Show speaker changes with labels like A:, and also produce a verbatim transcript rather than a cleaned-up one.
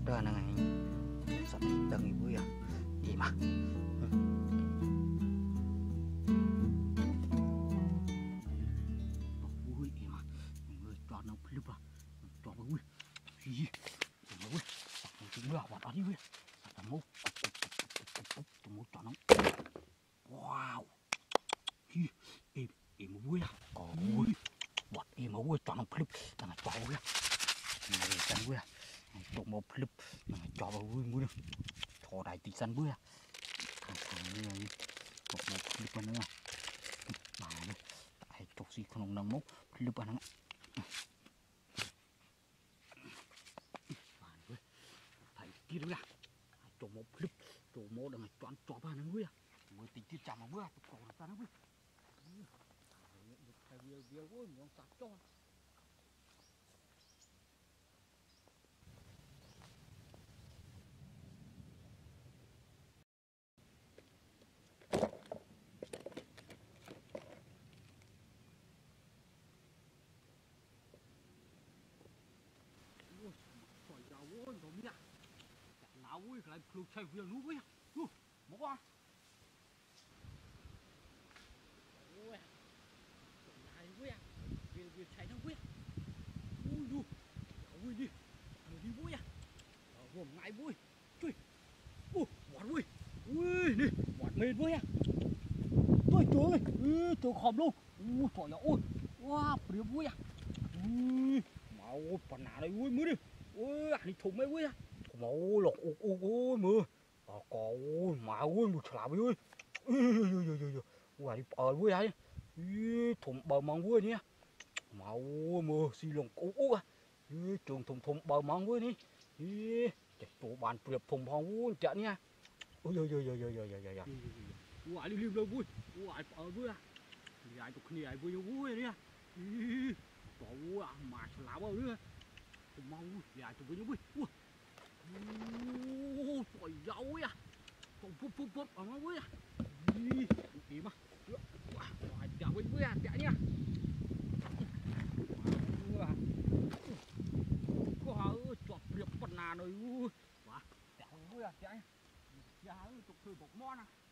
A: đó nè sắp từng vui à gì mà vui gì mà người cho nó clip à cho nó vui gì nó vui chúng nó vào đó đi vui nó mốt chúng mốt cho nó wow hi em em vui à ôi bọt em vui cho nó clip là cho vui này chân vui à chúng một clip cho vào vui vui thò đại tí sân vui à thằng thằng như này một một clip nữa mà đây tại chọc gì không nằm mốc clip anh thầy kia đó là chọc một clip chọc một đằng này chọn chọc vào nó vui à mới tính tiếp chạm vào vui à còn sao nó vui thầy vừa vừa vui muốn sắp cho ôi rồi nha nào vui lại lục chạy việc lú vui lú một qua ôi này vui à việc việc chạy nó vui ui lú vui đi đi vui à gồm ngại vui chui ui bọt vui ui đi bọt mệt vui à tôi trời ơi tôi khom luôn ui trời ơi ôi wow bự vui à ui mau phần nào đây vui mới đi ôi anh thùng mấy quý á máu lọt ôi ôi ôi mưa à có mà ôi một chả ơi ui ui đi bờ vui ấy thùng bờ mong vui nhá máu mưa xì lồng ôi ôi trường thùng thùng bờ mong vui đi tụ bàn tiệp thùng phong vui chạy nha ôi ôi ôi ôi ôi ôi ôi ôi ui đi liêm đâu vui ui bờ vui à đi ai tụi này vui vui nhá ui à mà chả bao nữa mau dài tụi với vui ui trời dâu à phụp phụp phụp phụp ở ngoài vui à đi mà ngoài chào với vui à chạy nha có chọt điệp phần nào rồi ui chạy vui à chạy chạy tụi cười bột mon à